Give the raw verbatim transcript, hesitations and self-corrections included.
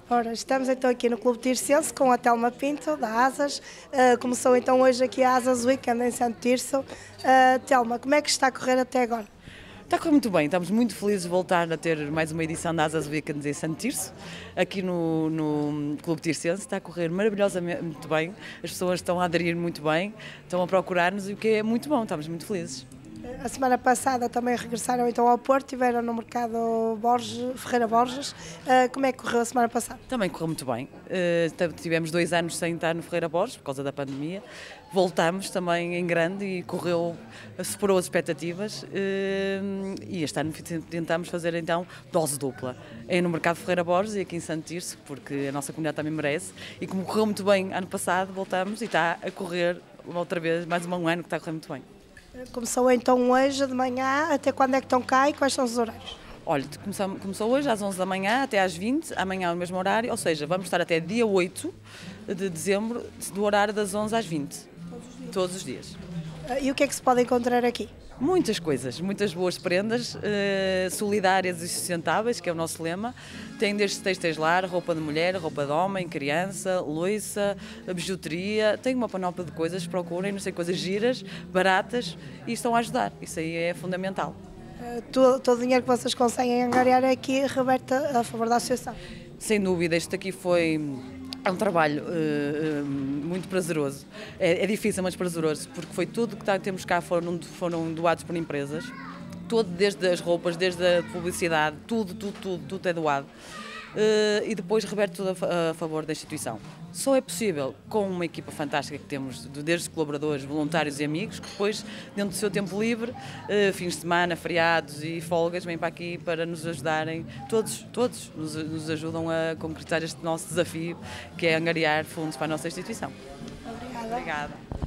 Ora, estamos então aqui no Clube Tirsense com a Telma Pinto, da Asas. Uh, começou então hoje aqui a Asas Weekend em Santo Tirso. Uh, Telma, como é que está a correr até agora? Está a correr muito bem, estamos muito felizes de voltar a ter mais uma edição da Asas Weekend em Santo Tirso, aqui no, no Clube Tirsense. Está a correr maravilhosamente muito bem, as pessoas estão a aderir muito bem, estão a procurar-nos, e o que é muito bom, estamos muito felizes. A semana passada também regressaram então ao Porto, estiveram no mercado Borges, Ferreira Borges. Uh, como é que correu a semana passada? Também correu muito bem, uh, tivemos dois anos sem estar no Ferreira Borges por causa da pandemia, voltamos também em grande e correu, superou as expectativas, uh, e este ano tentamos fazer então dose dupla, é no mercado Ferreira Borges e aqui em Santo Tirso, porque a nossa comunidade também merece, e como correu muito bem ano passado, voltamos e está a correr outra vez, mais um ano que está a correr muito bem. Começou então hoje de manhã, até quando é que estão cá e quais são os horários? Olha, começou hoje às onze da manhã até às vinte, amanhã no mesmo horário, ou seja, vamos estar até dia oito de dezembro, do horário das onze às vinte, todos os dias. E o que é que se pode encontrar aqui? Muitas coisas, muitas boas prendas, eh, solidárias e sustentáveis, que é o nosso lema. Tem desde têxteis lar, roupa de mulher, roupa de homem, criança, louça, bijuteria. Tem uma panóplia de coisas, procurem, não sei, coisas giras, baratas, e estão a ajudar. Isso aí é fundamental. Uh, todo, todo o dinheiro que vocês conseguem angariar aqui reverte a favor da associação? Sem dúvida, isto aqui foi... É um trabalho uh, uh, muito prazeroso, é, é difícil, mas prazeroso, porque foi tudo que tá, temos cá foram, foram doados por empresas, todo, desde as roupas, desde a publicidade, tudo, tudo, tudo, tudo é doado. Uh, e depois reverte tudo a, a favor da instituição. Só é possível com uma equipa fantástica que temos, desde colaboradores, voluntários e amigos, que depois, dentro do seu tempo livre, uh, fins de semana, feriados e folgas, vêm para aqui para nos ajudarem. Todos, todos nos, nos ajudam a concretizar este nosso desafio, que é angariar fundos para a nossa instituição. Obrigada. Obrigada.